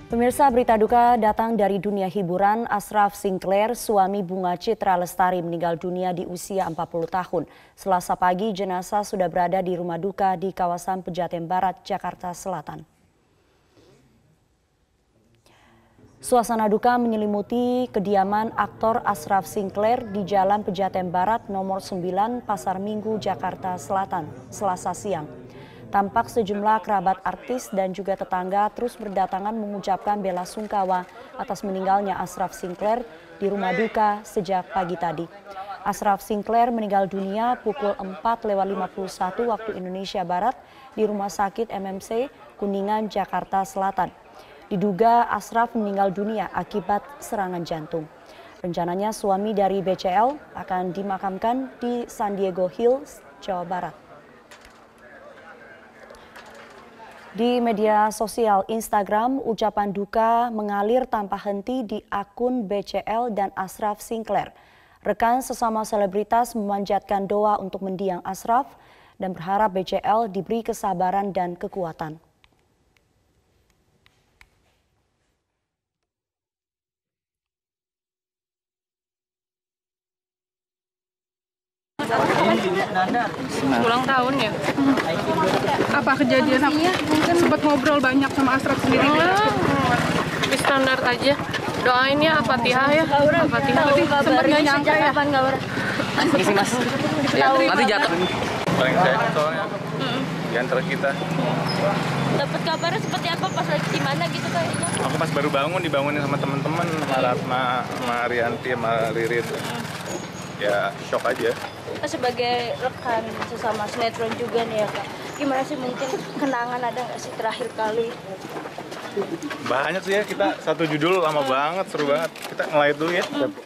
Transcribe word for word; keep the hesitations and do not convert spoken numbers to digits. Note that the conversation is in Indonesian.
Pemirsa, berita duka datang dari dunia hiburan. Ashraf Sinclair, suami Bunga Citra Lestari, meninggal dunia di usia empat puluh tahun. Selasa pagi, jenazah sudah berada di rumah duka di kawasan Pejaten Barat, Jakarta Selatan. Suasana duka menyelimuti kediaman aktor Ashraf Sinclair di Jalan Pejaten Barat nomor sembilan, Pasar Minggu, Jakarta Selatan, Selasa siang. Tampak sejumlah kerabat artis dan juga tetangga terus berdatangan mengucapkan bela sungkawa atas meninggalnya Ashraf Sinclair di rumah duka sejak pagi tadi. Ashraf Sinclair meninggal dunia pukul empat lewat lima puluh satu waktu Indonesia Barat di Rumah Sakit M M C Kuningan, Jakarta Selatan. Diduga Ashraf meninggal dunia akibat serangan jantung. Rencananya suami dari B C L akan dimakamkan di San Diego Hills, Jawa Barat. Di media sosial Instagram, ucapan duka mengalir tanpa henti di akun B C L dan Ashraf Sinclair. Rekan sesama selebritas memanjatkan doa untuk mendiang Ashraf dan berharap B C L diberi kesabaran dan kekuatan. Ulang tahun ya? Apa kejadian? Sempat ngobrol banyak sama Ashraf sendiri? Di standar aja. Doain ya Al-Fatihah ya. Al-Fatihah. Sempat nggak nyangka ya? Isi mas. Ya, nanti jatuh. Paling sayang soalnya di antara kita. Dapat kabarnya seperti apa pas lagi di mana gitu kayaknya? Aku pas baru bangun dibangunin sama teman-teman, sama Ratma, sama Arianti, sama Ririn. Ya shock aja. Sebagai rekan sesama sinetron juga nih ya Kak, gimana sih mungkin kenangan ada nggak sih terakhir kali? Banyak sih ya, kita satu judul lama banget, seru banget. Kita nge-live dulu ya.